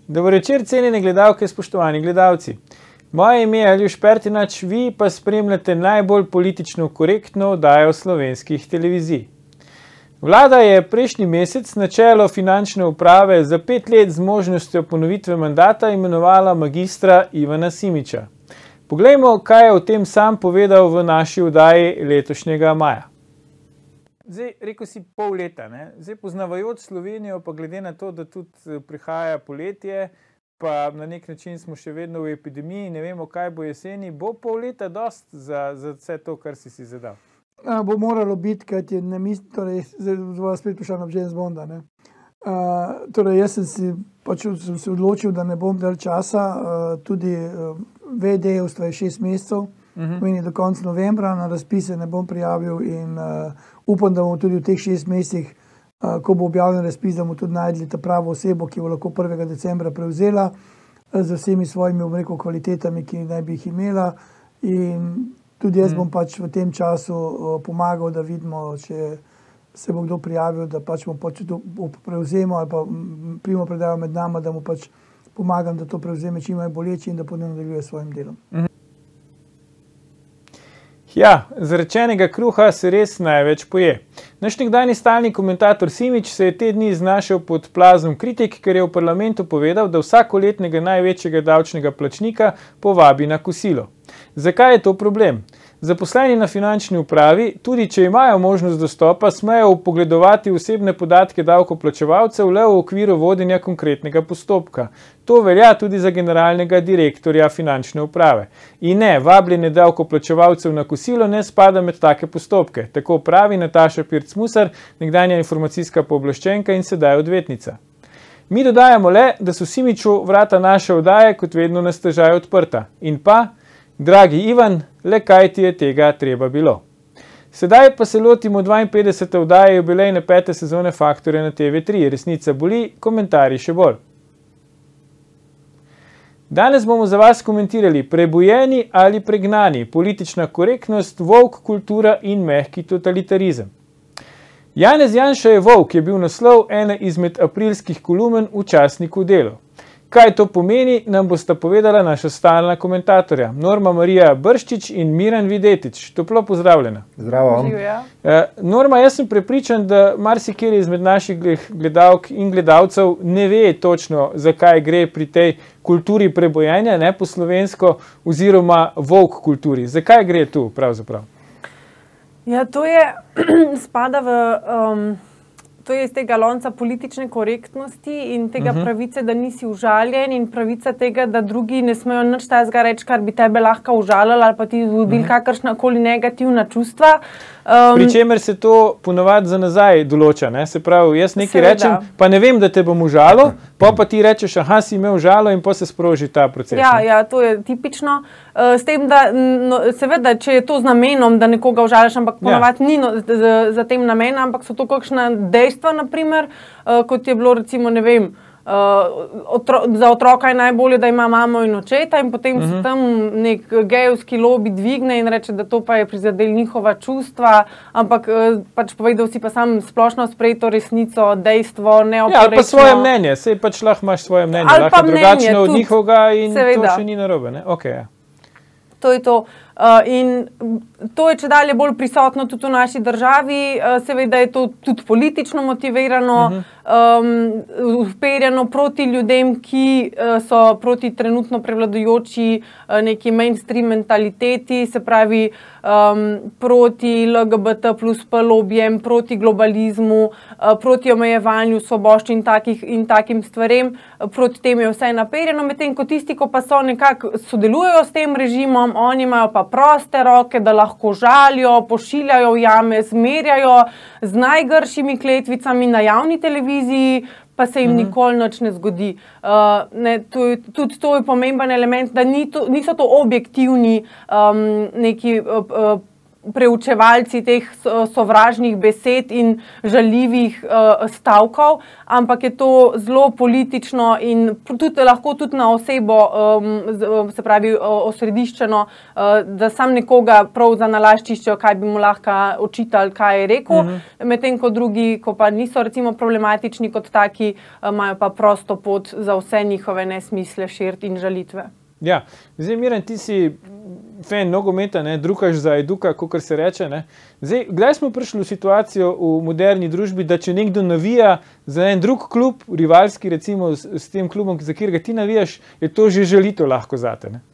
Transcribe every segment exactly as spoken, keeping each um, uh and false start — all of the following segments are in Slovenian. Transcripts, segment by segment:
Dober večer, cenjene gledalke, spoštovani gledalci. Moje ime je Aljož Pertinač, vi pa spremljate najbolj politično korektno oddajo slovenskih televizij. Vlada je prejšnji mesec na čelo finančne uprave za pet let z možnostjo ponovitve mandata imenovala magistra Ivana Simiča. Poglejmo, kaj je o tem sam povedal v naši oddaji letošnjega maja. Zdaj, rekel si pol leta, ne? Zdaj, poznavajoč Slovenijo, pa glede na to, da tudi prihaja poletje, pa na nek način smo še vedno v epidemiji, ne vemo, kaj bo jeseni, bo pol leta dost za, za vse to, kar si si zadal? A, bo moralo biti, kaj ti ne mislim, torej, zdaj vas spet prišel na James Bonda, ne? A, torej, jaz sem si, pač sem se odločil, da ne bom del časa, a, tudi a, V D je šest mesecev, uh-huh. Meni do konca novembra, na razpise ne bom prijavil in uh, upam, da bomo tudi v teh šest mesecih, uh, ko bo objavljen razpis, da bomo tudi najdli ta pravo osebo, ki bo lahko prvega decembra prevzela uh, z vsemi svojimi, bom rekel, kvalitetami, ki naj bi jih imela, in tudi jaz uh-huh. bom pač v tem času uh, pomagal, da vidimo, če se bo kdo prijavil, da pač bomo pač to prevzemo ali pa primo predajo med nama, da mu pač pomagam, da to prevzeme čim manj boleče in da potem nadaljuje s svojim delom. Ja, zarečenega kruha se res največ poje. Naš nekdanji stalni komentator Simič se je te dni znašel pod plazom kritik, ker je v parlamentu povedal, da vsakoletnega največjega davčnega plačnika povabi na kosilo. Zakaj je to problem? Zaposleni na finančni upravi, tudi če imajo možnost dostopa, smejo vpogledovati osebne podatke davkoplačevalcev le v okviru vodenja konkretnega postopka. To velja tudi za generalnega direktorja finančne uprave. In ne, vabljenje davkoplačevalcev na kosilo ne spada med take postopke, tako pravi Nataša Pirc-Musar, nekdanja informacijska pooblaščenka in sedaj odvetnica. Mi dodajamo le, da so Simiču vrata naše oddaje kot vedno na stežaj odprta. In pa, dragi Ivan, le kaj ti je tega treba bilo. Sedaj pa se lotimo dvainpetdesete oddaje jubilejne pete sezone Faktorja na T V tri. Resnica boli, komentarji še bolj. Danes bomo za vas komentirali prebujeni ali pregnani, politična korektnost, woke kultura in mehki totalitarizem. Janez Janša je volk, je bil naslov ene izmed aprilskih kolumen v časniku Delo. Kaj to pomeni, nam bosta povedala naša stalna komentatorja, Norma Marija Brščič in Miran Videtič. Toplo pozdravljena. Zdravo. Uh, Norma, jaz sem prepričan, da marsikjer izmed naših gledalk in gledalcev ne ve točno, zakaj gre pri tej kulturi prebojenja, ne po slovensko, oziroma woke kulturi. Zakaj gre tu pravzaprav? Ja, to je, spada v... Um... To je iz tega lonca politične korektnosti in tega uh-huh. pravice, da nisi užaljen in pravica tega, da drugi ne smejo nič tazga reči, kar bi tebe lahko užalili ali pa ti vzbudili uh-huh. kakršnakoli negativna čustva. Um, Pri čemer se to ponovadi za nazaj določa, ne? Se pravi, jaz nekaj seveda. rečem, pa ne vem, da te bom užalil, pa pa ti rečeš, aha, si imel žalo in pa se sproži ta proces. Ja, ja, to je tipično. Uh, s tem, da no, seveda, če je to z namenom, da nekoga užališ, ampak ponovadi ja. ni no, z, za tem namenom, ampak so to kakšna dejstva, naprimer, uh, kot je bilo recimo, ne vem, uh, otro, za otroka je najbolje, da ima mamo in očeta in potem uh-huh. se tam nek gejovski lobi dvigne in reče, da to pa je prizadel njihova čustva, ampak uh, pač povedal si pa sam splošno sprejeto resnico, dejstvo, neoporečno. Ja, ali pa svoje mnenje, sej pač lahko imaš svoje mnenje, ali lahko drugačno mnenje, od njihovega in seveda. To še ni narobe, ne? Ok, ja. To je to. Uh, in to je čedalje bolj prisotno tudi v naši državi, uh, seveda je to tudi politično motivirano, uh-huh. um, uperjeno proti ljudem, ki uh, so proti trenutno prevladujoči uh, neki mainstream mentaliteti, se pravi um, proti L G B T plus P lobijem, proti globalizmu, uh, proti omejevanju svoboščin in, takih, in takim stvarem, uh, proti tem je vse naperjeno, medtem ko tisti, ko pa so nekako sodelujejo s tem režimom, oni imajo pa proste roke, da lahko žalijo, pošiljajo v jame, zmerjajo z najgršimi kletvicami na javni televiziji, pa se jim mm-hmm. nikoli nič ne zgodi. Uh, ne, to je, tudi to je pomemben element, da ni to, niso to objektivni um, neki uh, uh, preučevalci teh sovražnih besed in žaljivih uh, stavkov, ampak je to zelo politično in tudi, lahko tudi na osebo, um, se pravi osrediščeno, uh, da sam nekoga prav za nalašč iščejo, kaj bi mu lahko očitali, kaj je rekel, uh-huh. medtem ko drugi, ko pa niso recimo problematični kot taki, uh, imajo pa prosto pot za vse njihove nesmisle širiti in žalitve. Ja, zdaj, Miran, ti si fan nogometa, ne, drukaš za eduka, kakor se reče, ne. Zdaj, kdaj smo prišli v situacijo v moderni družbi, da če nekdo navija za en drug klub, rivalski recimo s, s tem klubom, za katerega ti navijaš, je to že žalitev lahko zate, ne?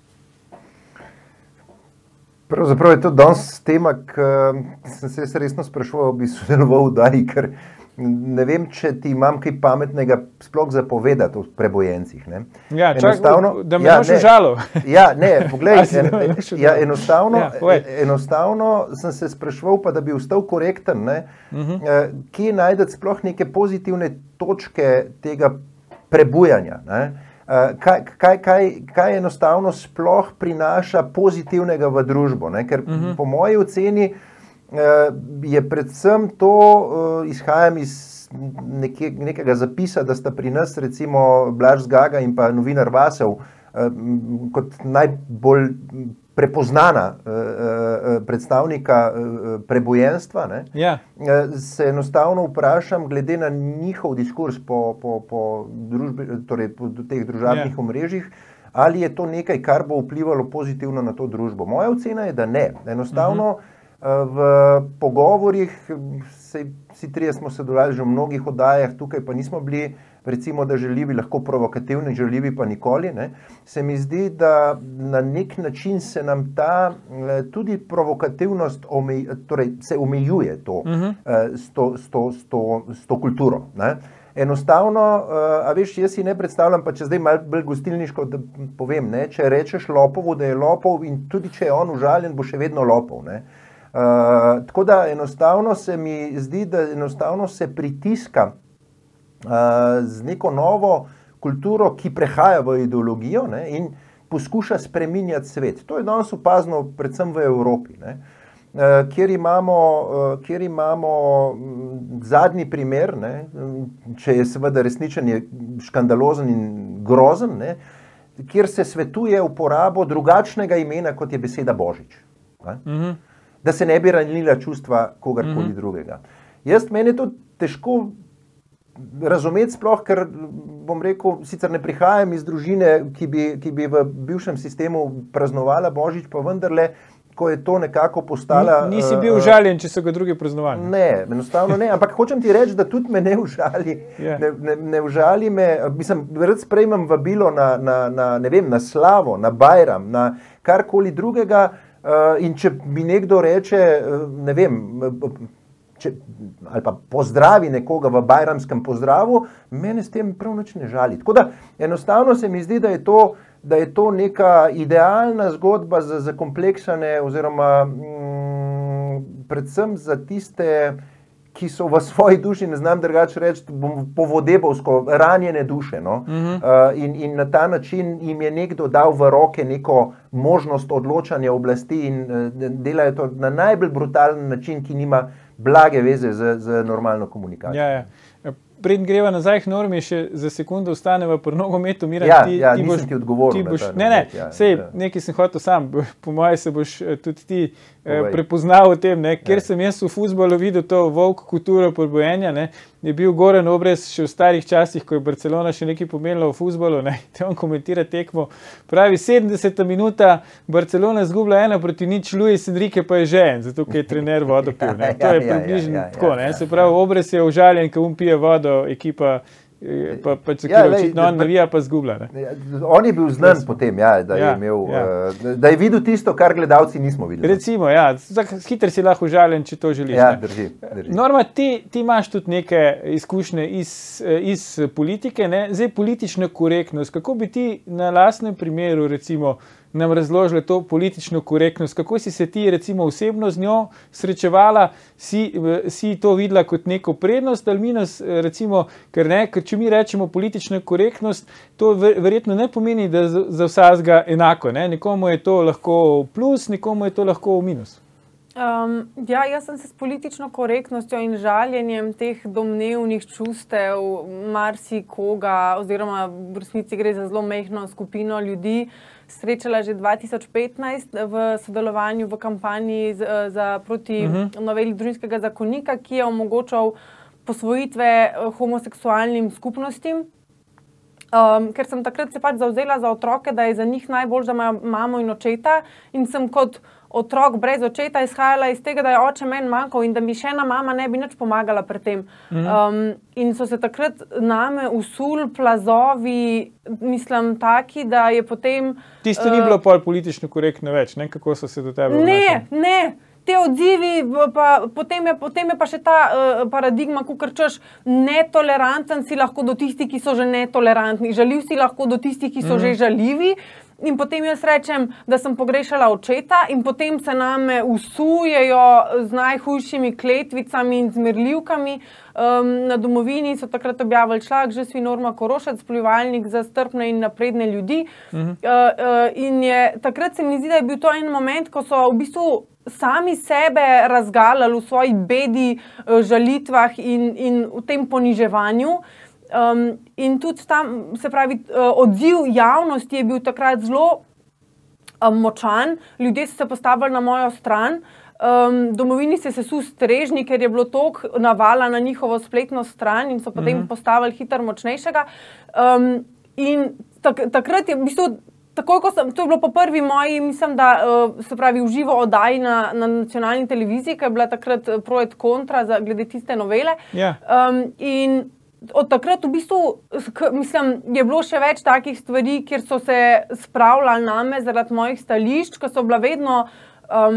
Pravzaprav je to danes tema, ki sem se jaz resno spraševal, bi sodeloval v daji, ker ne vem, če ti imam kaj pametnega sploh zapovedati o prebojencih. Ne? Ja, čak, da me ja, boš užalil. Ja, ne, poglej, en, ja, enostavno, ja, enostavno sem se spraševal, pa da bi ostal korekten, ne? Uh-huh. Kje najdeti sploh neke pozitivne točke tega prebujanja, ne? Kaj, kaj, kaj, kaj enostavno sploh prinaša pozitivnega v družbo, ne? Ker uh-huh. po moji oceni je predvsem to, izhajam iz nekje, nekega zapisa, da sta pri nas recimo Blaž Zgaga in pa novinar Vasev kot najbolj prepoznana predstavnika prebojenstva, ne? Ja. Se enostavno vprašam, glede na njihov diskurs po, po, po, družbi, torej po teh družabnih ja. omrežjih, ali je to nekaj, kar bo vplivalo pozitivno na to družbo. Moja ocena je, da ne. Enostavno uh-huh. V pogovorih, sej, vsi trije smo sodelovali že v mnogih oddajah, tukaj pa nismo bili, recimo, da žaljivi, lahko provokativni, žaljivi pa nikoli, ne, se mi zdi, da na nek način se nam ta tudi provokativnost omej, torej se omejuje to, uh-huh. s, to, s, to, s, to, s to kulturo. Ne. Enostavno, a veš, jaz si ne predstavljam, pa če zdaj malo bolj gostilniško da povem, ne, če rečeš lopovu, da je lopov in tudi če je on užaljen, bo še vedno lopov, ne. Uh, tako da enostavno se mi zdi, da enostavno se pritiska uh, z neko novo kulturo, ki prehaja v ideologijo, ne, in poskuša spreminjati svet. To je danes opazno predvsem v Evropi, ne, uh, kjer imamo, uh, kjer imamo zadnji primer, ne, če je seveda resničen, je škandalozen in grozen, ne, kjer se svetuje uporabo drugačnega imena, kot je beseda Božič. Ne. Mhm. Da se ne bi ranila čustva kogarkoli mm-hmm. drugega. Jaz, meni je to težko razumeti sploh, ker bom rekel, sicer ne prihajam iz družine, ki bi, ki bi v bivšem sistemu praznovala Božič, pa vendarle, ko je to nekako postala... Ni, nisi bil užaljen, če so ga drugi praznovali? Ne, enostavno ne, ampak hočem ti reči, da tudi me ne užali. Yeah. Ne, ne, ne užali me, mislim, rad sprejmem vabilo na, na, na, ne vem, na slavo, na bajram, na karkoli drugega. Uh, in če mi nekdo reče, uh, ne vem, če, ali pa pozdravi nekoga v bajramskem pozdravu, mene s tem prav nič ne žali. Tako da enostavno se mi zdi, da je to, da je to neka idealna zgodba za zakompleksane oziroma mm, predvsem za tiste, ki so v svoji duši, ne znam drugače reči, povodebovsko ranjene duše. No? Uh-huh. uh, in, in na ta način jim je nekdo dal v roke neko možnost odločanja oblasti in uh, delajo to na najbolj brutalen način, ki nima blage veze z, z normalno komunikacijo. Ja, ja. Preden greva nazaj k normi, še za sekundo ostaneva pri nogometu. Miran, ja, ti, ja, ti nisem boš, ti odgovoril. Ti boš, ne, ne, ja, sej, ja. nekaj sem hotel sam, po moje se boš tudi ti eh, prepoznal v tem, ne, ker ja. sem jaz v fuzbalu videl to volk kulturo podbojenja, ne, je bil Goran Obrez še v starih časih, ko je Barcelona še nekaj pomenila v fuzbalu, ne, te on komentira tekmo, pravi sedemdeseta minuta, Barcelona zgubila ena proti nič, Luis Enrique pa je žen, zato ker je trener vodo pil, ne, to je približno ja, ja, ja, tako, ne, ja, se pravi, Obrez je užaljen, ko um pije vodo, ekipa pa, pa če ja, očitno on navija, pa zgubla. Ne? On je bil znan yes. potem, ja, da, ja, je imel, ja. uh, da je videl tisto, kar gledalci nismo videli. Recimo, ja, hitro si lahko užaljen, če to želiš. Ja, drži, drži. Norma, ti, ti imaš tudi neke izkušnje iz, iz politike, ne? Zdaj politična korektnost. Kako bi ti na lastnem primeru, recimo, nam razložila to politično korektnost, kako si se ti recimo osebno z njo srečevala, si, si to videla kot neko prednost ali minus, recimo, ker ne, ker če mi rečemo politična korektnost, to verjetno ne pomeni, da za vsakega enako, ne, nekomu je to lahko plus, nekomu je to lahko minus. Um, ja, jaz sem se s politično korektnostjo in žaljenjem teh domnevnih čustev marsikoga, oziroma v resnici gre za zelo majhno skupino ljudi, srečala že dva tisoč petnajst v sodelovanju v kampanji z, za proti uh-huh. noveli družinskega zakonika, ki je omogočal posvojitve homoseksualnim skupnostim. Um, ker sem takrat se pač zavzela za otroke, da je za njih najbolj, da imajo mamo in očeta, in sem kot otrok brez očeta izhajala iz tega, da je oče meni manjkal in da mi še ena mama ne bi nič pomagala pri tem. Mm. Um, in so se takrat name usul plazovi, mislim, taki, da je potem... Tisto uh, ni bilo pol politično korektno več, ne? Kako so se do tebe obnašali? Ne, ne. Te odzivi, pa, potem, je, potem je pa še ta uh, paradigma, kukor češ, netoleranten si lahko do tistih, ki so že netolerantni, žaljiv si lahko do tistih, ki so mm. že žaljivi. In potem jaz rečem, da sem pogrešala očeta, in potem se name usujejo z najhujšimi kletvicami in zmerljivkami. Um, na Domovini so takrat objavili članek, že svi Norma Korošec, pljuvalnik za strpne in napredne ljudi. Uh-huh. uh, uh, in je, takrat se mi zdi, da je bil to en moment, ko so v bistvu sami sebe razgalali v svoji bedi, uh, žalitvah in, in v tem poniževanju. Um, in tudi tam, se pravi, odziv javnosti je bil takrat zelo um, močan, ljudje so se postavili na mojo stran, um, Domovini se je sesul strežnik, ker je bilo toliko navala na njihovo spletno stran in so potem mm-hmm. postavili hitro močnejšega. Um, in tak, takrat je v bistvu, takoj ko sem, to je bilo po prvi moji, mislim, da uh, se pravi v živo oddaji na, na nacionalni televiziji, ki je bila takrat pro et kontra za, glede tiste novele. Yeah. Um, in od takrat v bistvu, mislim, je bilo še več takih stvari, kjer so se spravljali name zaradi mojih stališč, ki so bila vedno um,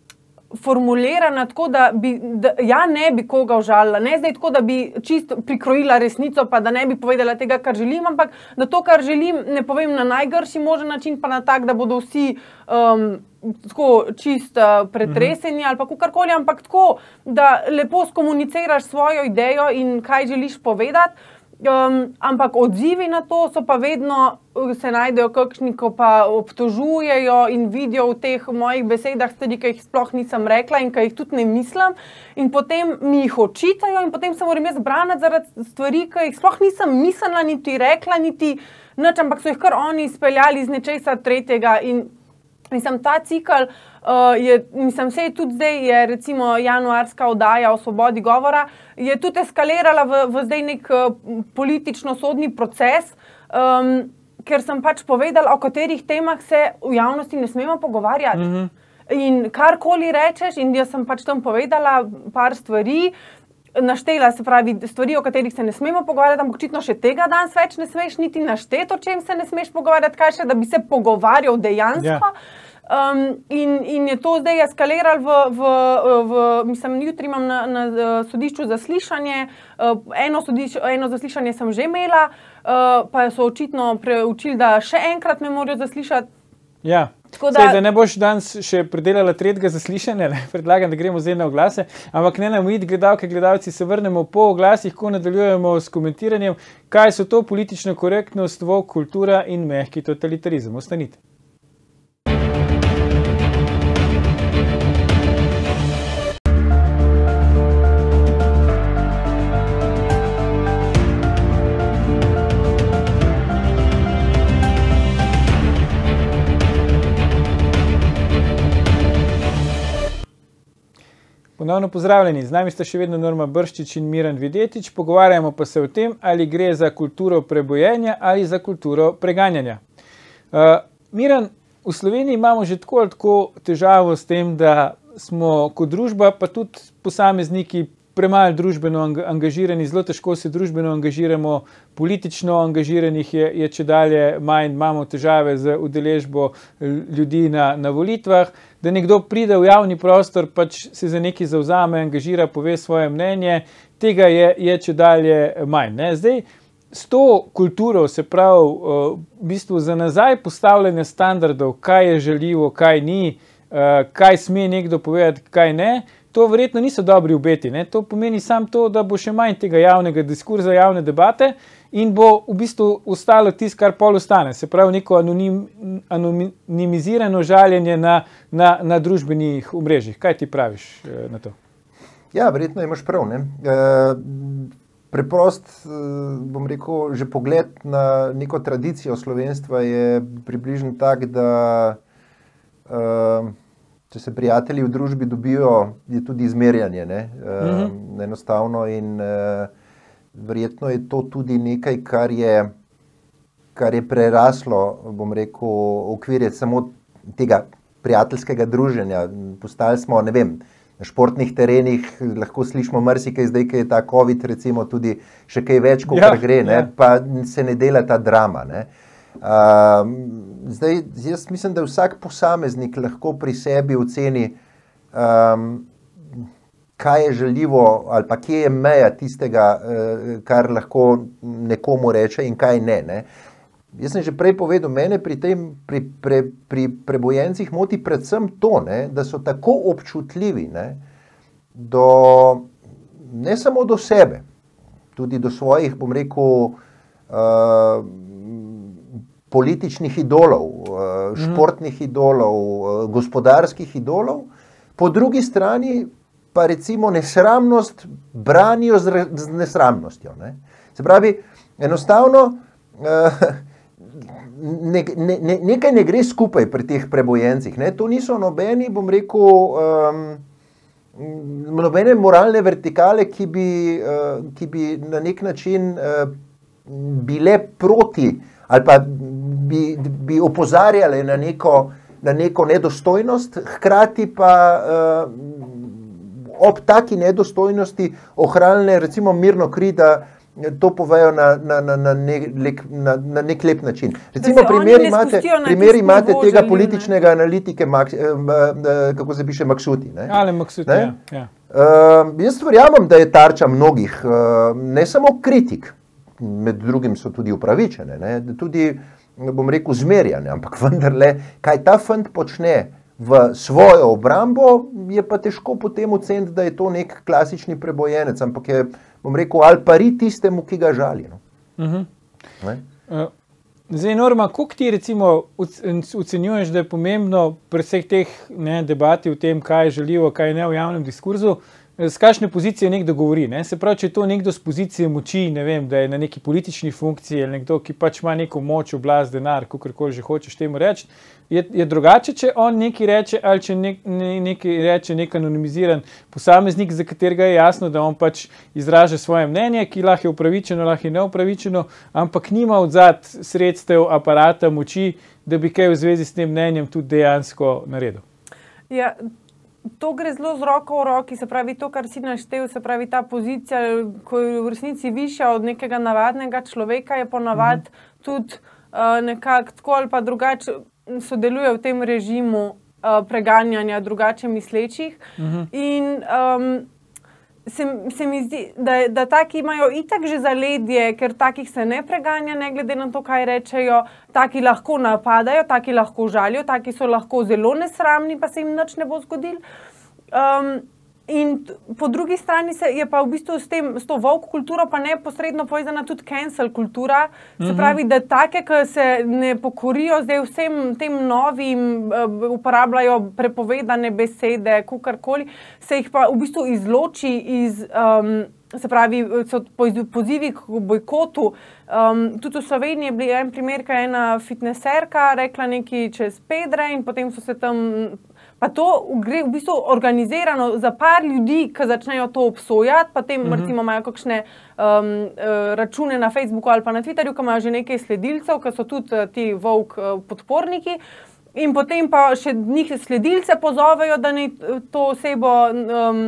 formulirana tako, da, bi, da ja ne bi koga užalila, ne zdaj tako, da bi čisto prikrojila resnico, pa da ne bi povedala tega, kar želim, ampak da to, kar želim, ne povem na najgrši možen način, pa na tak, da bodo vsi um, tako čist uh, pretreseni mm-hmm. ali pa kakorkoli, ampak tako, da lepo skomuniciraš svojo idejo in kaj želiš povedati, um, ampak odzivi na to so pa vedno, se najdejo kakšni, ko pa obtožujejo in vidijo v teh mojih besedah stvari, ki jih sploh nisem rekla in ki jih tudi ne mislim, in potem mi jih očitajo in potem se moram jaz braniti zaradi stvari, ki jih sploh nisem mislila, niti rekla, niti nič, ampak so jih kar oni izpeljali iz nečesa tretjega. In mislim, ta cikl uh, je, mislim, se je tudi zdaj, je recimo januarska oddaja o svobodi govora, je tudi eskalirala v, v zdaj nek uh, politično-sodni proces, um, ker sem pač povedala, o katerih temah se v javnosti ne smemo pogovarjati. Mm-hmm. In karkoli rečeš, in jaz sem pač tam povedala par stvari, naštela, se pravi, stvari, o katerih se ne smemo pogovarjati, ampak očitno še tega danes več ne smeš niti našteti, o čem se ne smeš pogovarjati, kaj še, da bi se pogovarjal dejansko. Yeah. Um, in, in je to zdaj eskaliralo v, v, v, mislim, jutri imam na, na sodišču zaslišanje, uh, eno, sodiš, eno zaslišanje sem že imela, uh, pa so očitno preučili, da še enkrat me morajo zaslišati. Ja. Da, Sej, da ne boš danes še predelala tretjega zaslišanja, ne? Predlagam, da gremo zdaj na oglase, ampak ne nam iti, gledalke, gledalci, se vrnemo po oglasih, ko nadaljujemo s komentiranjem, kaj so to politična korektnost, woke kultura in mehki totalitarizem. Ostanite. Ponovno pozdravljeni, z nami sta še vedno Norma Brščič in Miran Videtič, pogovarjamo pa se o tem, ali gre za kulturo prebojenja ali za kulturo preganjanja. Uh, Miran, v Sloveniji imamo že tako ali tako težavo s tem, da smo kot družba, pa tudi posamezniki premalo družbeno angažirani, zelo težko se družbeno angažiramo, politično angažiranih je, je če dalje manj, imamo težave z udeležbo ljudi na, na volitvah, da nekdo pride v javni prostor, pač se za nekaj zavzame, angažira, pove svoje mnenje, tega je, je če dalje manj. Ne? Zdaj, s to kulturo, se pravi, v bistvu za nazaj postavljanje standardov, kaj je žaljivo, kaj ni, kaj sme nekdo povedati, kaj ne, to verjetno niso dobri obeti. Ne? To pomeni samo to, da bo še manj tega javnega diskurza, javne debate in bo v bistvu ostalo tisto, kar pol ostane. Se pravi, neko anonim, anonimizirano žaljenje na, na, na družbenih omrežjih. Kaj ti praviš na to? Ja, verjetno imaš prav. Ne? E, preprost, bom rekel, že pogled na neko tradicijo slovenstva je približno tak, da e, če se prijatelji v družbi dobijo, je tudi izmerjanje, ne? E, mm-hmm. enostavno in e, verjetno je to tudi nekaj, kar je, kar je preraslo, bom rekel, okvirje samo tega prijateljskega druženja. Postali smo, ne vem, na športnih terenih, lahko slišimo marsikaj, zdaj, ki je ta COVID, recimo tudi še kaj več, kot ja, gre, ne? Ja. Pa se ne dela ta drama, ne? Uh, zdaj, jaz mislim, da vsak posameznik lahko pri sebi oceni, um, kaj je žaljivo ali pa kje je meja tistega, uh, kar lahko nekomu reče in kaj ne, ne. Jaz sem že prej povedal, mene pri, tem, pri, pri, pri prebojencih moti predvsem to, ne, da so tako občutljivi, ne, do, ne samo do sebe, tudi do svojih, bom rekel, uh, političnih idolov, športnih idolov, gospodarskih idolov, po drugi strani pa recimo nesramnost branijo z, z nesramnostjo. Ne? Se pravi, enostavno ne, ne, ne, nekaj ne gre skupaj pri teh prebojencih. Ne? To niso nobeni, bom rekel, um, nobene moralne vertikale, ki bi, uh, ki bi na nek način uh, bile proti ali pa bi, bi opozarjali na neko, na neko nedostojnost, hkrati pa uh, ob taki nedostojnosti ohranile recimo mirno kri, da to povejo na, na, na, na, nek, na, na nek lep način. Recimo primer imate, primer imate tega političnega analitike, Max, eh, kako se piše, Maksuti. Ne? Ale Maksuti, ne? Ja. ja. Uh, jaz verjamem, da je tarča mnogih, uh, ne samo kritik, med drugim so tudi upravičene, ne? Tudi, bom rekel, zmerjane, ampak vendarle, kaj ta fant počne v svojo obrambo, je pa težko potem oceniti, da je to nek klasični prebojenec, ampak je, bom rekel, ali pari tistemu, ki ga žali. No? Uh-huh. uh, zdaj, Norma, koliko ti recimo ocenjuješ, da je pomembno pri vseh teh ne, debati o tem, kaj želijo, kaj ne v javnem diskurzu, z kakšne pozicije nekdo govori. Ne? Se pravi, če je to nekdo z pozicije moči, ne vem, da je na neki politični funkciji ali nekdo, ki pač ima neko moč, oblast, denar, kakorkoli že hočeš temu reči, je, je drugače, če on nekaj reče ali če nek, ne, nekaj reče nek anonimiziran posameznik, za katerega je jasno, da on pač izraža svoje mnenje, ki lahko je upravičeno, lahko je neupravičeno, ampak nima odzad sredstev, aparata, moči, da bi kaj v zvezi s tem mnenjem tudi dejansko naredil. Ja, to gre zelo z roko v roki, se pravi to, kar si naštel, se pravi ta pozicija, ko je v resnici višja od nekega navadnega človeka, je ponavadi mm-hmm. tudi uh, nekako tako ali pa drugače sodeluje v tem režimu uh, preganjanja drugače mislečih. Mm-hmm. In um, se, se mi zdi, da, da taki imajo itak že zaledje, ker takih se ne preganja, ne glede na to, kaj rečejo, taki lahko napadajo, taki lahko žalijo, taki so lahko zelo nesramni, pa se jim nič ne bo zgodilo. Um, in po drugi strani se je pa v bistvu s, tem, s to woke kulturo pa neposredno povezana tudi cancel kultura, se mm-hmm. pravi, da take, ki se ne pokorijo zdaj vsem tem novim, uh, uporabljajo prepovedane besede, kakorkoli, se jih pa v bistvu izloči iz, um, se pravi, so pozivi k bojkotu. Um, tudi v Sloveniji je bil en primer, ko je ena fitneserka rekla nekaj čez Pedre in potem so se tam. Pa to gre v bistvu organizirano za par ljudi, ki začnejo to obsojati, potem uh-huh. recimo imajo kakšne um, račune na Facebooku ali pa na Twitterju, ki imajo že nekaj sledilcev, ki so tudi ti woke podporniki in potem pa še njih sledilce pozovejo, da ne to osebo um,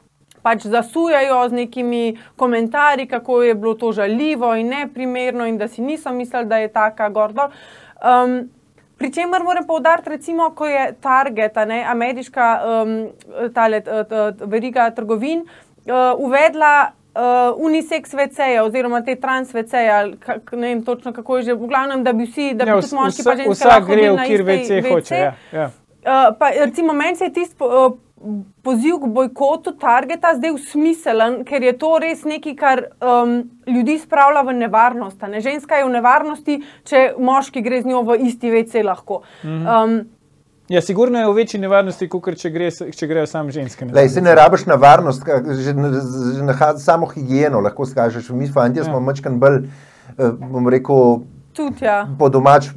pač zasujajo z nekimi komentarji, kako je bilo to žaljivo in neprimerno in da si niso mislili, da je taka gor dol. Um, Pri čemer moram poudariti, recimo, ko je Target, ne, ameriška um, tale, t, t, veriga trgovin, uh, uvedla uh, unisex veceje oziroma te trans veceje, ne vem točno kako je že, v glavnem, da bi vsi, da bi ja, tudi moški pa ženske lahko bili na iste vece. Hoče, ja, ja. Uh, pa, recimo, meni se je tisto uh, poziv k bojkotu Targeta zdaj smiselen, ker je to res nekaj, kar um, ljudi spravlja v nevarnost. Ne? Ženska je v nevarnosti, če moški gre z njo v isti ve ce lahko. Um, Ja, sigurno je v večji nevarnosti, kot če, gre, če grejo samo ženske. Lej, se ne rabiš na varnost, že na samo higieno lahko skažeš. Mi fantje smo mačkan bolj, bom rekel, tudi, ja. Po domač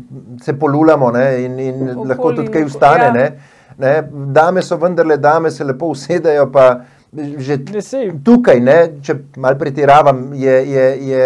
se polulamo, ne, in, in lahko tudi kaj ustane. Ja. Ne, ne. Dame so vendarle, dame se lepo usedejo, pa že tukaj, ne, če malo pretiravam, je, je, je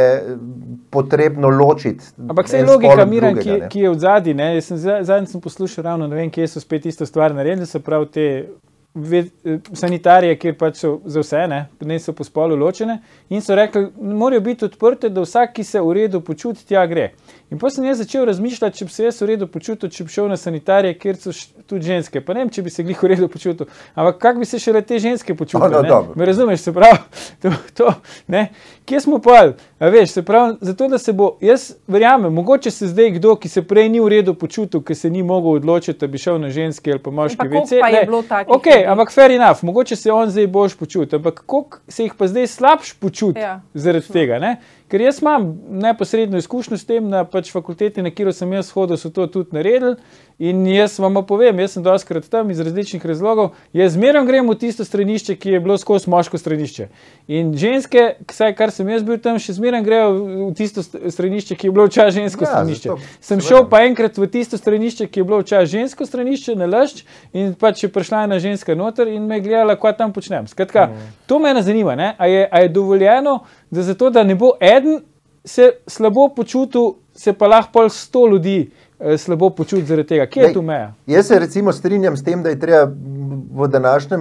potrebno ločiti. Ampak se je logika, Miran, ki, ki je v zadnji, ne, jaz sem zadnji sem poslušal ravno, ne vem, kje so spet isto stvar naredili, se pravi te sanitarije, kjer pač so za vse, ne, ne so po spolu ločene in so rekli, morajo biti odprte, da vsak, ki se v redu počuti, tja gre. In potem sem jaz začel razmišljati, če bi se jaz v redu počutil, če bi šel na sanitarije, kjer so tudi ženske. Pa ne vem, če bi se glih v redu počutil, ampak kako bi se šele te ženske počutili, ne? Me razumeš, se pravi, to, to, ne? Kje smo pol? A veš, se pravi, zato, da se bo, jaz verjamem, mogoče se zdaj kdo, ki se prej ni v redu počutil, ki se ni mogel odločiti, da bi šel na ženski ali pa moški ve ce, ne, ok, ampak fair enough, mogoče se on zdaj boš počutil, ampak koliko se jih pa zdaj slabš počuti ja, zaradi tega, ne? Ker jaz imam neposredno izkušnjo s tem, na pač fakulteti, na kjer sem jaz hodil, so to tudi naredili in jaz vam povem, jaz sem dostikrat tam iz različnih razlogov, jaz zmeraj grem v tisto stranišče, ki je bilo skozi moško stranišče. In ženske, saj kar sem jaz bil tam, še zmeraj grejo v tisto stranišče, ki je bilo včasih žensko ja, stranišče. Zato, sem šel pa enkrat v tisto stranišče, ki je bilo včasih žensko stranišče, na Lašč, in pač je prišla ena ženska noter in me je gledala, kaj tam počnem. Skratka, mm. to me zanima, ne? A je, a je dovoljeno, da zato, da ne bo eden se slabo počutil, se pa lahko pol sto ljudi eh, slabo počuti zaradi tega. Kje je tu meja? Jaz se recimo strinjam s tem, da je treba v današnjem,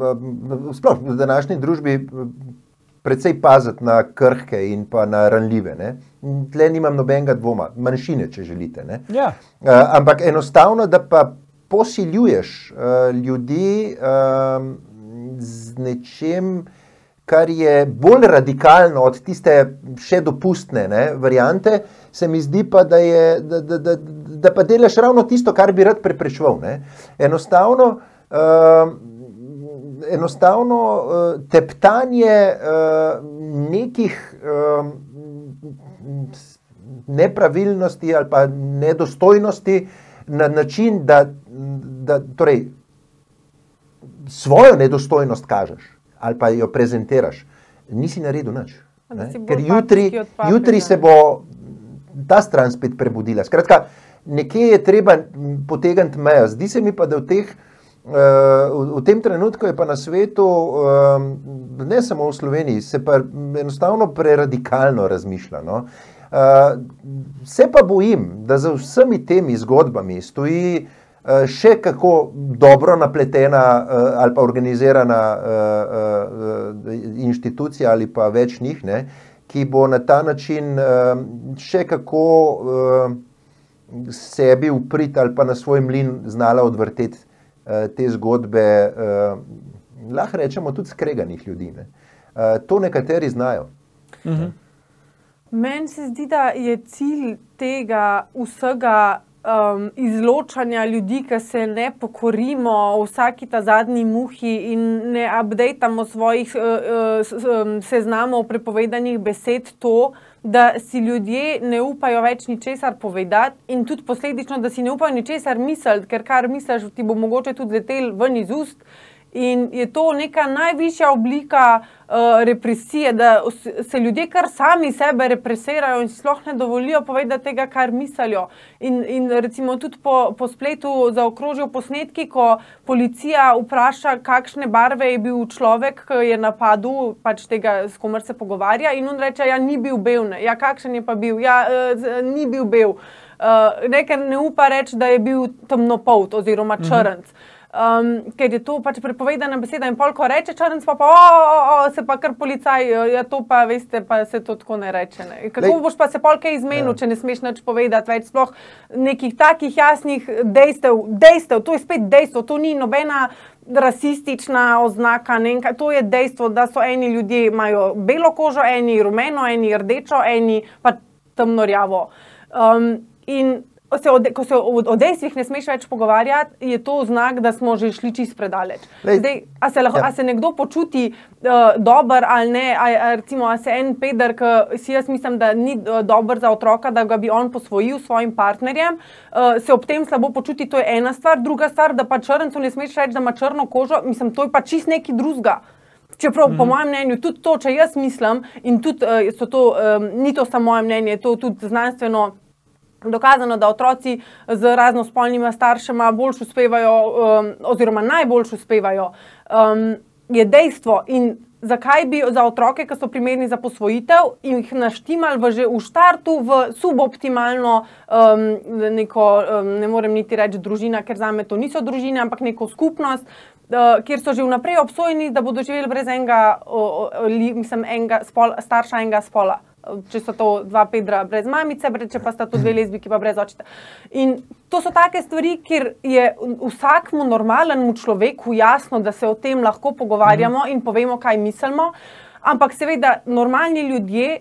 sploh v današnji družbi precej paziti na krhke in pa na ranljive. Ne? Tle nimam nobenega dvoma, manjšine, če želite. Ne? Ja. Uh, ampak enostavno, da pa posiljuješ uh, ljudi uh, z nečem, kar je bolj radikalno od tiste še dopustne ne, variante, se mi zdi pa, da, je, da, da, da, da pa delaš ravno tisto, kar bi rad preprečeval. Ne. Enostavno, uh, enostavno uh, teptanje uh, nekih uh, nepravilnosti ali pa nedostojnosti na način, da, da torej, svojo nedostojnost kažeš ali pa jo prezentiraš, nisi naredil nič. Ker jutri, jutri se bo ta stran spet prebudila. Skratka, nekje je treba potegniti mejo. Zdi se mi pa, da v, teh, v tem trenutku je pa na svetu, ne samo v Sloveniji, se pa enostavno preradikalno razmišlja. No? Se pa bojim, da za vsemi temi zgodbami stoji še kako dobro napletena ali pa organizirana inštitucija ali pa več njih, ne, ki bo na ta način še kako sebi uprit ali pa na svoj mlin znala odvrteti te zgodbe, lahko rečemo tudi skreganih ljudi. Ne. To nekateri znajo. Mhm. Meni se zdi, da je cilj tega vsega Um, izločanja ljudi, ki se ne pokorimo vsaki ta zadnji muhi in ne updatamo svojih uh, uh, seznamov prepovedanih besed, to, da si ljudje ne upajo več ničesar povedati in tudi posledično, da si ne upajo ničesar misliti, ker kar misliš, ti bo mogoče tudi letel ven iz ust. In je to neka najvišja oblika uh, represije, da se ljudje kar sami sebe represirajo in sploh ne dovolijo povedati tega, kar mislijo. In, in recimo tudi po, po spletu zaokrožijo posnetki, ko policija vpraša, kakšne barve je bil človek, ki je napadel pač tega, s komer se pogovarja, in on reče, ja, ni bil bel, ne. Ja, kakšen je pa bil? Ja, uh, ni bil bel. Uh, nekaj ne upa reči, da je bil temnopolt oziroma črnc. Mhm. Um, ker je to pač prepovedana beseda in pol, ko reče črnc, pa pa o, o, o, se pa kar policaj, ja to pa veste, pa se to tako ne reče. Ne. Kako Lej. boš pa se pol kaj izmenil, ja. če ne smeš nič povedati več, sploh nekih takih jasnih dejstev, dejstev, to je spet dejstvo, to ni nobena rasistična oznaka, ne, to je dejstvo, da so eni ljudje imajo belo kožo, eni rumeno, eni rdečo, eni pa temnorjavo. Um, in se o, ko se o, o dejstvih ne smeš več pogovarjati, je to znak, da smo že šli čisto predaleč. Zdaj, a se, lahko, ja. a se nekdo počuti uh, dober ali ne, a, a, recimo, a se en peder, ki si jaz mislim, da ni uh, dober za otroka, da ga bi on posvojil svojim partnerjem, uh, se ob tem slabo počuti, to je ena stvar. Druga stvar, da pa črncu ne smeš reči, da ima črno kožo, mislim, to je pa čist neki drugega. Čeprav, mm-hmm. po mojem mnenju, tudi to, če jaz mislim, in tudi uh, so to, um, ni to samo moje mnenje, to tudi znanstveno dokazano, da otroci z raznospolnima staršema boljš uspevajo, um, oziroma najboljš uspevajo, um, je dejstvo. In zakaj bi za otroke, ki so primerni za posvojitev, jih naštimali v že v štartu v suboptimalno um, neko, um, ne morem niti reči družina, ker zame to niso družine, ampak neko skupnost, Uh, kjer so že vnaprej obsojeni, da bodo živeli brez enega, o, o, li, mislim, enega spol, starša enega spola. Če so to dva pedra brez mamice, če pa sta to dve lezbiki pa brez očeta. In to so take stvari, kjer je vsakmu normalnemu človeku jasno, da se o tem lahko pogovarjamo in povemo, kaj mislimo, ampak seveda normalni ljudje,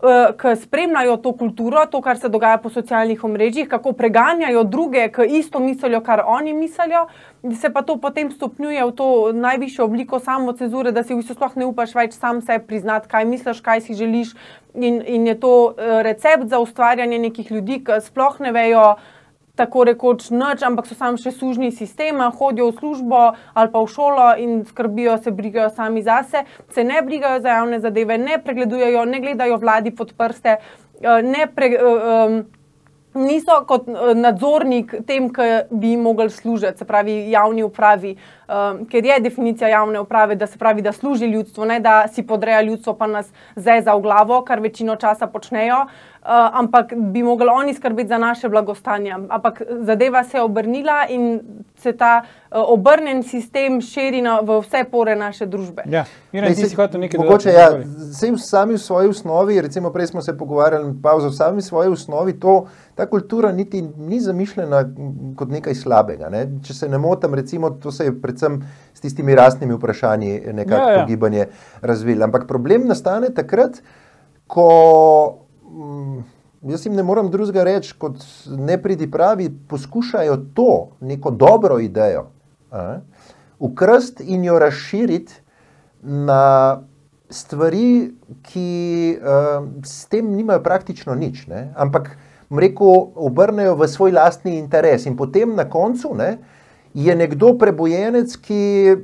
ki spremljajo to kulturo, to, kar se dogaja po socialnih omrežjih, kako preganjajo druge, ki isto mislijo, kar oni mislijo, se pa to potem stopnjuje v to najvišjo obliko samocenzure, da si v bistvu sploh ne upaš več sam sebi priznati, kaj misliš, kaj si želiš, in, in je to recept za ustvarjanje nekih ljudi, ki sploh ne vejo tako rekoč nič, ampak so samo še sužnji sistema, hodijo v službo ali pa v šolo in skrbijo, se brigajo sami zase, se ne brigajo za javne zadeve, ne pregledujejo, ne gledajo vladi pod prste, ne pre, um, niso kot nadzornik tem, ki bi jim mogli služiti, se pravi javni upravi, um, ker je definicija javne uprave, da se pravi, da služi ljudstvu, ne da si podreja ljudstvo pa nas zeza v glavo, kar večino časa počnejo, uh, ampak bi mogli oni skrbeti za naše blagostanje. Ampak zadeva se je obrnila in se ta uh, obrnen sistem širi na, v vse pore naše družbe. Ja, Miran, ti si hotel nekaj mogoče, ja, sej sami v svoji osnovi, recimo prej smo se pogovarjali, pa v sami svoji osnovi to, ta kultura niti ni zamišljena kot nekaj slabega. Ne? Če se ne motam, recimo, to se je predvsem s tistimi rasnimi vprašanji nekako ja, ja. pogibanje razvilo. Ampak problem nastane takrat, ko jaz jim ne moram drugega reči, kot nepridipravi, poskušajo to, neko dobro idejo, a, ukrst in jo razširiti na stvari, ki a, s tem nimajo praktično nič, ne? Ampak rekel, obrnejo v svoj lastni interes in potem na koncu ne, je nekdo prebojenec, ki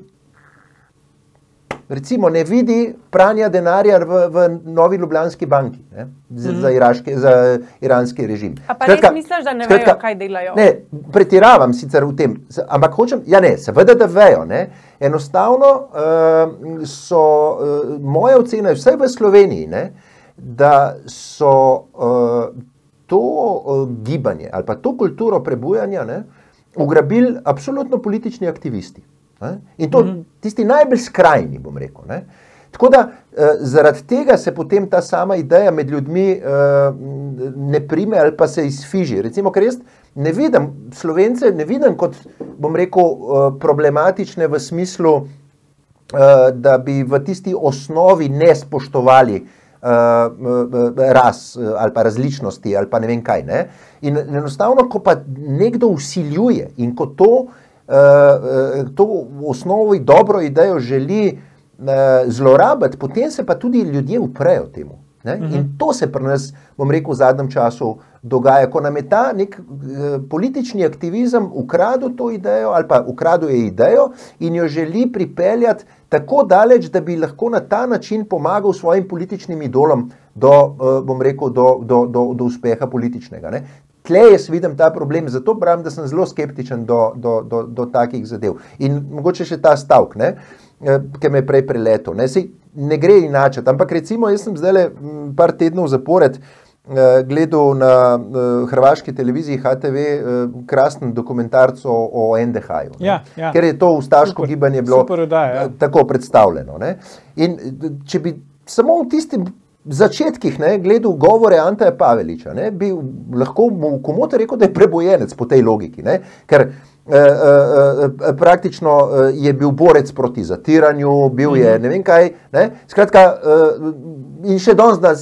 recimo ne vidi pranja denarja v, v Novi Ljubljanski banki ne, za, mm. za, iraški, za iranski režim. A pa res misliš, da ne skratka, vejo, kaj delajo? Ne, pretiravam sicer v tem, ampak hočem, ja ne, seveda, da vejo. Ne. Enostavno uh, so, uh, moja ocena je vsaj v Sloveniji, ne, da so uh, to uh, gibanje ali pa to kulturo prebujanja ne, ugrabili absolutno politični aktivisti. Ne? In to mm-hmm. tisti najbolj skrajni, bom rekel. Ne? Tako da uh, zaradi tega se potem ta sama ideja med ljudmi uh, ne prime ali pa se izfiži. Recimo, ker jaz ne vidim, Slovence ne vidim kot, bom rekel, uh, problematične v smislu, uh, da bi v tisti osnovi ne spoštovali Uh, ras uh, ali pa različnosti ali pa ne vem kaj. Ne? In enostavno, ko pa nekdo vsiljuje in ko to, uh, to v osnovi dobro idejo želi uh, zlorabiti, potem se pa tudi ljudje uprejo temu. Ne? Mm-hmm. In to se pri nas, bom rekel, v zadnjem času dogaja, ko nam je ta nek uh, politični aktivizem ukradel to idejo ali pa ukradel je idejo in jo želi pripeljati tako daleč, da bi lahko na ta način pomagal svojim političnim idolom do, uh, bom rekel, do, do, do, do uspeha političnega. Ne? Tle jaz vidim ta problem, zato pravim, da sem zelo skeptičen do, do, do, do takih zadev. In mogoče še ta stavk, ne? Ki me je prej preletel. Ne? Sej, ne gre inače, ampak recimo jaz sem zdaj par tednov zapored gledal na hrvaški televiziji H T V krasen dokumentarc o, o N D H-ju, ja, ja. Ker je to ustaško super, gibanje bilo odaj, ja. tako predstavljeno. Ne? In če bi samo v tistim začetkih ne, gledal govore Anteja Pavelića, ne, bi lahko mu komot rekel, da je prebojenec po tej logiki, ne? Ker E, e, e, praktično je bil borec proti zatiranju, bil je ne vem kaj, ne? Skratka, e, in še danes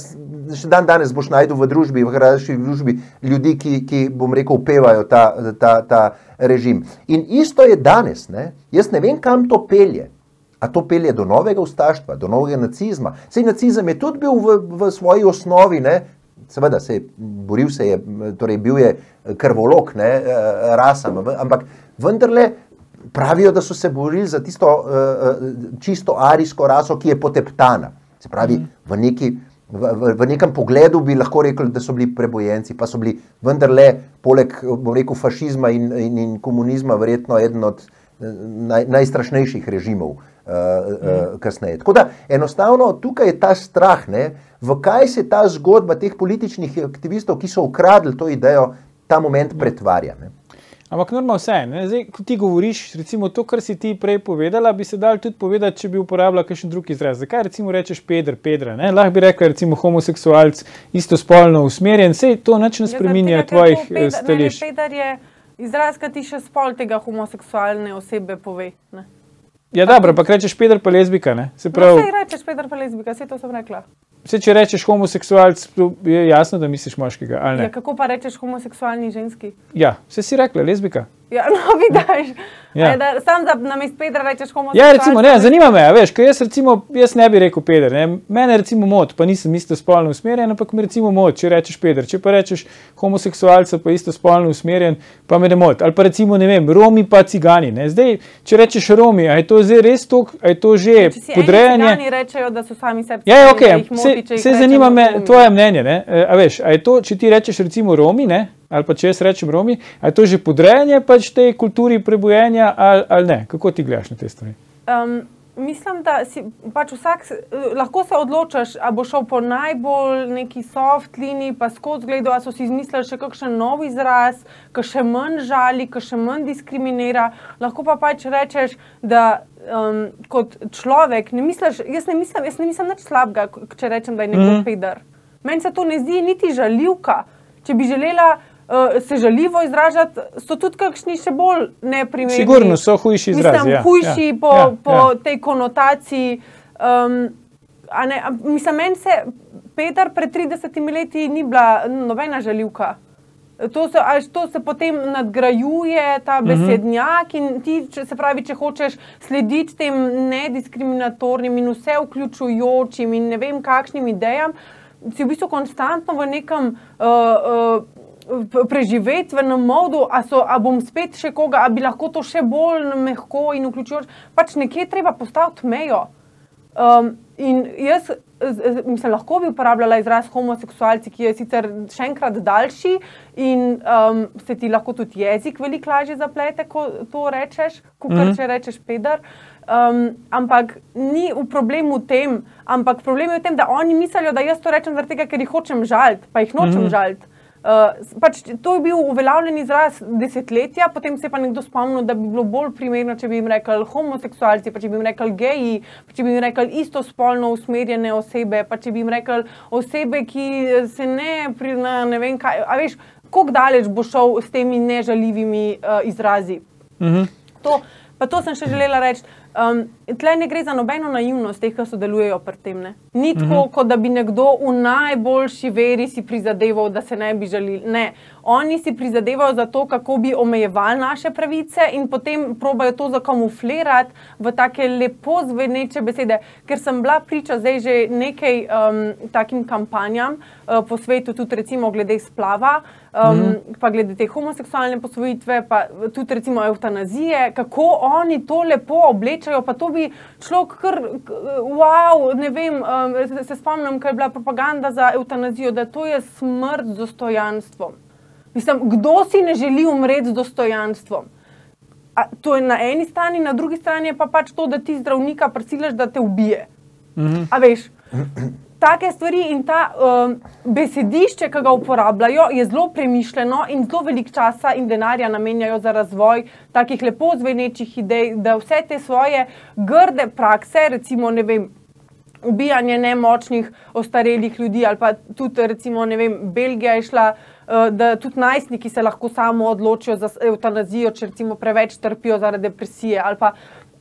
še dan danes boš najdel v družbi, v hrvaški družbi ljudi, ki, ki bom rekel, upevajo ta, ta, ta režim. In isto je danes, ne? Jaz ne vem, kam to pelje. A to pelje do novega ustaštva, do novega nacizma. Sej nacizem je tudi bil v, v svoji osnovi, ne? Seveda, se je, boril se je, torej bil je krvolok, ne, rasam, ampak vendarle pravijo, da so se borili za tisto uh, čisto arijsko raso, ki je poteptana. Se pravi, v, neki, v, v, v nekem pogledu bi lahko rekli, da so bili prebojenci, pa so bili vendarle, poleg, bom rekel, fašizma in, in, in komunizma, verjetno eden od naj, najstrašnejših režimov uh, uh, kasneje. Tako da, enostavno, tukaj je ta strah, ne, v kaj se ta zgodba teh političnih aktivistov, ki so ukradli to idejo, ta moment pretvarja. Ne? Ampak norma vse, ne? Zdaj, ko ti govoriš, recimo to, kar si ti prej povedala, bi se dal tudi povedati, če bi uporabljala kakšen drug izraz. Zakaj recimo rečeš peder, pedra, ne? Lahko bi rekla recimo homoseksualc, istospolno usmerjen, sej to nič ne spreminja tvojih stališč. Peder je izraz, ki ti še spol tega homoseksualne osebe pove, ne? Ja, dobro, pa rečeš peder pa lezbika, ne? Se pravi... No, sej rečeš peder pa lezbika, sej to sem rekla. Vse, če rečeš homoseksualc, je jasno, da misliš moškega, ali ne? Ja, kako pa rečeš homoseksualni ženski? Ja, vse si rekla, lezbika. Ja, no, vidiš. Ja. Sam za namest pedra rečeš homoseksualc. Ja, recimo, ne, zanima me, veš, ker jaz recimo, jaz ne bi rekel peder, ne, mene recimo mot, pa nisem istospolno usmerjen, ampak me recimo mot, če rečeš peder, če pa rečeš homoseksualca pa istospolno usmerjen, pa me ne mot, ali pa recimo, ne vem, Romi pa cigani, ne, zdaj, če rečeš Romi, a je to zdaj res to, a je to že podrejanje? Če si cigani rečejo, da so sami sebi, ja, cigani, okay, da jih moti, če jih se zanima me tvoje mnenje, ne, a veš, a je to, če ti rečeš recimo Romi, ne, ali pa če jaz rečem Romi, a je to že podrejanje pač tej kulturi prebojenja ali, ali ne? Kako ti gledaš na te stvari? Um, mislim, da si pač vsak, lahko se odločaš, a bo šel po najbolj neki soft liniji, pa skozi gledal, a so si izmislili še kakšen nov izraz, ki še manj žali, ki še manj diskriminira. Lahko pa pač rečeš, da um, kot človek ne misliš, jaz ne mislim, jaz ne mislim nič slabega, če rečem, da je nekdo mm. peder. Meni se to ne zdi niti žaljivka. Če bi želela uh, se žaljivo izražati, so tudi kakšni še bolj neprimerni. Sigurno so hujši izrazi. Mislim, ja, hujši ja, po, ja, po ja. tej konotaciji. Um, a ne, a, mislim, meni se Peter pred tridesetimi leti ni bila nobena žaljivka. To se, až to se potem nadgrajuje, ta besednjak, in ti, če, se pravi, če hočeš slediti tem nediskriminatornim in vse vključujočim in ne vem kakšnim idejam, si v bistvu konstantno v nekem uh, uh, preživetvenem modu, a, so, a bom spet še koga, a bi lahko to še bolj mehko in vključujoč. Pač nekje treba postaviti mejo. Um, in jaz, mislim, lahko bi uporabljala izraz homoseksualci, ki je sicer še enkrat daljši in um, se ti lahko tudi jezik veliko lažje zaplete, ko to rečeš, kot mm-hmm. če rečeš peder. Um, ampak ni v problemu v tem, ampak problem je v tem, da oni mislijo, da jaz to rečem zaradi tega, ker jih hočem žaliti, pa jih nočem mm-hmm. žaliti. Uh, pač to je bil uveljavljen izraz desetletja, potem se je pa nekdo spomnil, da bi bilo bolj primerno, če bi jim rekli homoseksualci, pa če bi jim rekli geji, pa če bi jim rekli istospolno usmerjene osebe, pa če bi jim rekli osebe, ki se ne, pri, na, ne vem kaj, a veš, koliko daleč bo šel s temi nežaljivimi uh, izrazi. Mm-hmm. To, pa to sem še želela reči. Um, tle ne gre za nobeno naivnost teh, ki sodelujejo pri tem. Ne? Ni tako, uh-huh. kot da bi nekdo v najboljši veri si prizadeval, da se ne bi žalili. Ne. Oni si prizadevajo za to, kako bi omejevali naše pravice in potem probajo to zakamuflirati v take lepo zveneče besede. Ker sem bila priča zdaj že nekaj um, takim kampanjam uh, po svetu, tudi recimo glede splava, um, uh-huh. pa glede te homoseksualne posvojitve, pa tudi recimo eutanazije, kako oni to lepo oblečajo, pa to bi človek kar, wow, ne vem, um, se, se spomnim, kaj je bila propaganda za eutanazijo, da to je smrt z dostojanstvom. Mislim, kdo si ne želi umreti z dostojanstvom? A, to je na eni strani, na drugi strani je pa pač to, da ti zdravnika prisiliš, da te ubije. Mm-hmm. A veš, take stvari in ta um, besedišče, ki ga uporabljajo, je zelo premišljeno in zelo veliko časa in denarja namenjajo za razvoj takih lepo zvenečih idej, da vse te svoje grde prakse, recimo, ne vem, ubijanje nemočnih, ostarelih ljudi ali pa tudi, recimo, ne vem, Belgija je šla, da tudi najstniki se lahko samo odločijo za eutanazijo, če recimo preveč trpijo zaradi depresije ali pa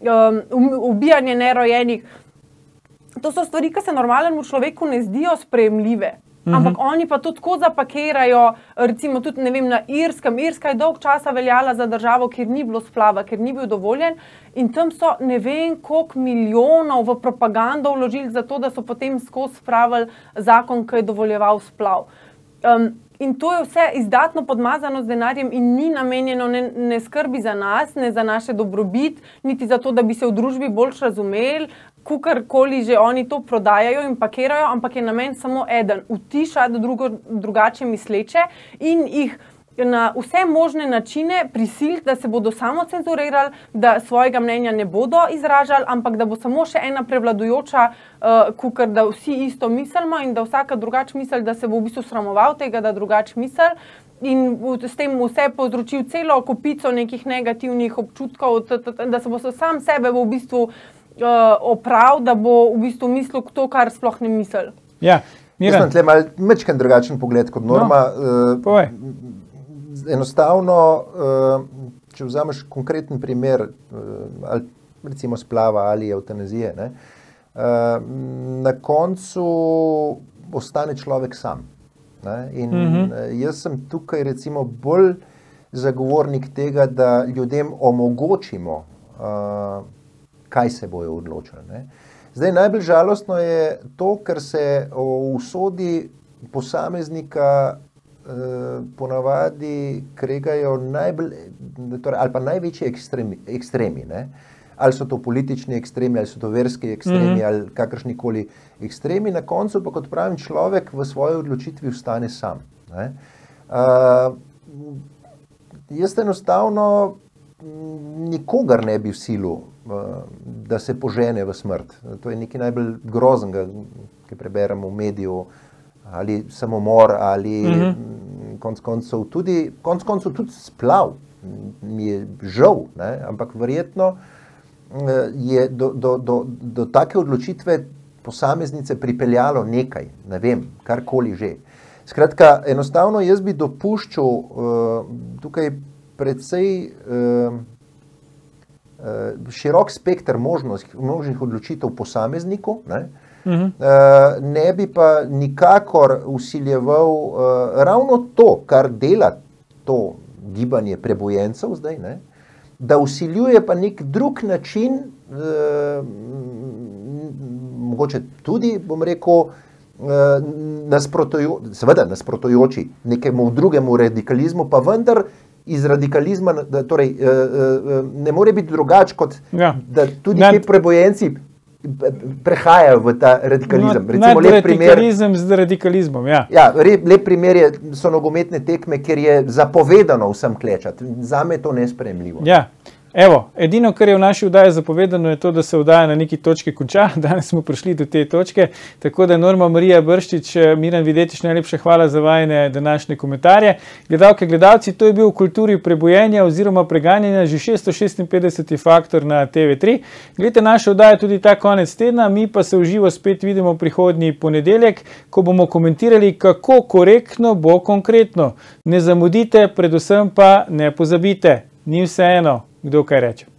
um, ubijanje nerojenih. To so stvari, ki se normalnemu človeku ne zdijo sprejemljive. Mm-hmm. Ampak oni pa to tako zapakirajo, recimo tudi, ne vem, na Irskem. Irska je dolg časa veljala za državo, kjer ni bilo splava, ker ni bil dovoljen in tam so ne vem koliko milijonov v propagando vložili za to, da so potem skozi spravili zakon, ki je dovoljeval splav. Um, in to je vse izdatno podmazano z denarjem in ni namenjeno ne, ne skrbi za nas, ne za naše dobrobit, niti za to, da bi se v družbi bolj razumeli, kukarkoli že oni to prodajajo in pakirajo, ampak je namen samo eden, utišati drugo, drugače misleče in jih na vse možne načine prisiliti, da se bodo samo cenzurirali, da svojega mnenja ne bodo izražali, ampak da bo samo še ena prevladujoča, uh, kukar, da vsi isto mislimo in da vsaka drugač misli, da se bo v bistvu sramoval tega, da drugač misli. In s tem vse povzročil celo kopico nekih negativnih občutkov, da se bo sam sebe v bistvu uh, oprav, da bo v bistvu mislil to, kar sploh ne misli. Ja, Jaz sem tle mal mečken drugačen pogled kot Norma. No, uh, enostavno, uh, če vzameš konkreten primer, uh, ali recimo splava ali eutanazije, ne, uh, na koncu ostane človek sam. Ne, in mm-hmm. jaz sem tukaj recimo bolj zagovornik tega, da ljudem omogočimo, uh, kaj se bojo odločili. Ne. Zdaj, najbolj žalostno je to, ker se o usodi posameznika eh, ponavadi kregajo najbolj, torej, ali pa največji ekstremi, ekstremi ne? Ali so to politični ekstremi, ali so to verski ekstremi, mm-hmm. ali kakršnikoli ekstremi, na koncu pa, kot pravim, človek v svoji odločitvi ostane sam. Ne? Uh, jaz enostavno nikogar ne bi vsilil, da se požene v smrt. To je nekaj najbolj groznega, ki preberemo v mediju, ali samomor, ali mm-hmm. konc koncev tudi, konc koncev tudi splav. Mi je žal, ne? Ampak verjetno je do, do, do, do take odločitve posameznice pripeljalo nekaj, ne vem, karkoli že. Skratka, enostavno jaz bi dopuščal uh, tukaj predvsej uh, širok spekter možnosti, možnih odločitev posamezniku, ne? Uh-huh. Uh, ne bi pa nikakor vsiljeval uh, ravno to, kar dela to gibanje prebojencev zdaj, ne? Da vsiljuje pa nek drug način, uh, mogoče tudi, bom rekel, uh, nasprotujo, seveda nasprotujoči nekemu drugemu radikalizmu, pa vendar iz radikalizma, da, torej, ne more biti drugač, kot ja. Da tudi ti prebojenci prehajajo v ta radikalizem. No, Recimo, lep radikalizem primer, z radikalizmom, ja. Ja, lep primer je, so nogometne tekme, kjer je zapovedano vsem klečati. Zame je to nesprejemljivo. Ja. Evo, edino, kar je v naši vdaji zapovedano, je to, da se vdaja na neki točki konča. Danes smo prišli do te točke, tako da Norma Marija Brščič, Miran Videtič, najlepša hvala za vajine današnje komentarje. Gledalke, gledalci, to je bil v kulturi prebojenja oziroma preganjanja že šeststo šestinpetdeseti faktor na T V tri. Gledajte našo vdajo tudi ta konec tedna, mi pa se v živo spet vidimo prihodnji ponedeljek, ko bomo komentirali, kako korektno bo konkretno. Ne zamudite, predvsem pa ne pozabite. Ni vseeno, kdo kaj reče.